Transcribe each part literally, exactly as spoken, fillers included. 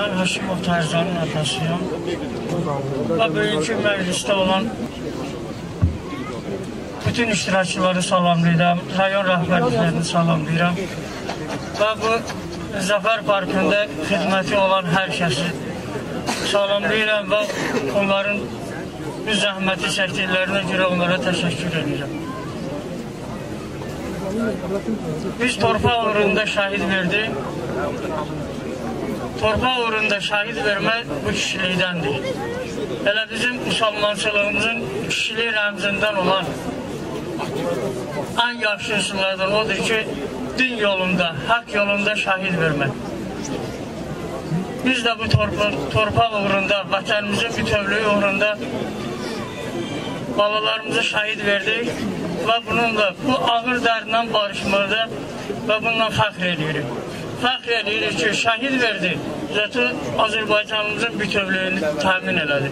Ben Haşimov Tarzan'ın atasıyım. Ve bugünkü mecliste olan bütün iştirakçıları salamlayıram, rayon rəhbərlərini salamlayıram. Ve bu Zafer Parkı'nda hizmeti olan herkesi salamlayıram ve onların bu zəhməti çəkdiklərinə görə onlara təşəkkür edirəm. Biz torpaq uğrunda şahid verdik. Torpaq uğrunda şahid vermək bu kişilikdəndir. Elə bizim müsəlmançılığımızın kişilik rəmzindən olan en yaxşı üsullardan odur ki, din yolunda, hak yolunda şahid vermək. Biz de bu torpaq, torpaq uğrunda, vətənimizin bütövlüyü uğrunda balalarımıza şahid verdik ve bununla bu ağır dərdlə barışmaqda ve bundan fəxr edirik. Fəxr edirik ki, şahid verdik, zəti Azərbaycanımızın bütövlüyünü təmin elədik.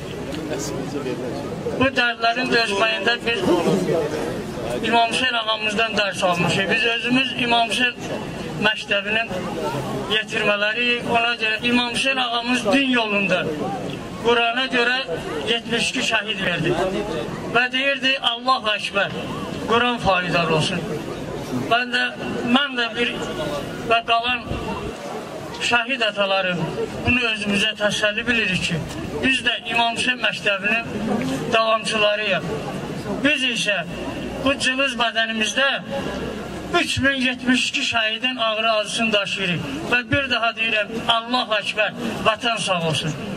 Bu dərdlərin dözməyində biz İmam Hüseyin ağamızdan dərs almışıq. Biz özümüz İmam Hüseyin məktəbinin yetirmələriyik. Ona görə İmam Hüseyin ağamız din yolunda Kur'an'a göre yetmiş iki şahit verdi. Ve deyirdi Allahu Ekber. Kur'an faydalı olsun. Ben de, ben de bir ve kalan şahit atalarım bunu özümüze təsəlli bilirik ki, biz de İmam Hüseyin məktəbinin davamçılarıyıq. Biz ise bu cılız bədənimizdə üç min yetmiş iki şahidin ağrı acısını daşıyırıq. Ve bir daha deyirəm Allahu Ekber, vatan sağ olsun.